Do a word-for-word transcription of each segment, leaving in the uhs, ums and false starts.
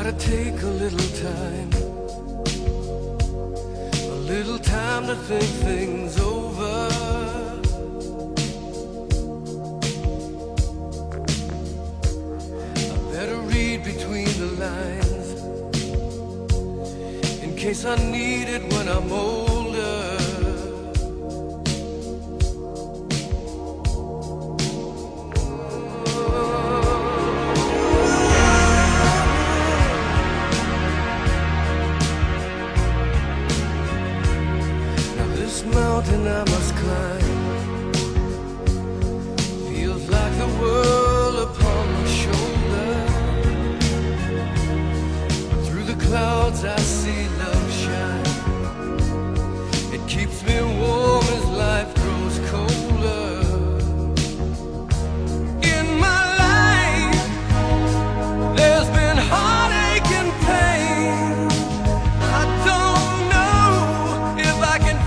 Gotta take a little time, a little time to think things over. I better read between the lines in case I need it when I'm older. This mountain I must climb feels like the world upon my shoulder. Through the clouds I see love shine. It keeps me warm as life grows colder. In my life there's been heartache and pain. I don't know if I can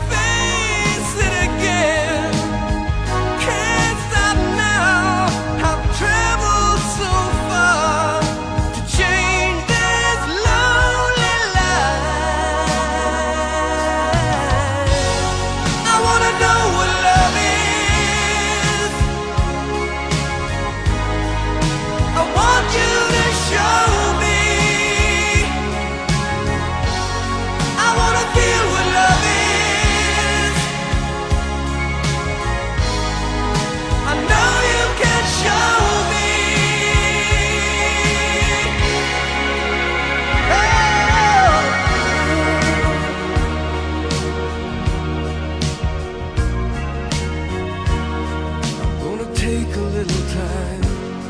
take a little time,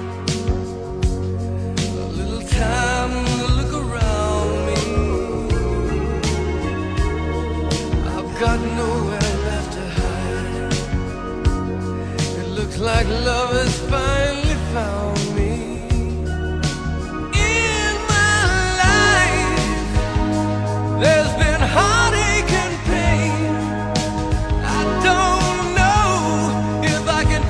a little time to look around me. I've got nowhere left to hide. It looks like love has finally found me. In my life there's been heartache and pain. I don't know if I can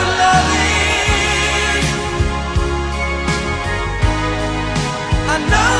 I know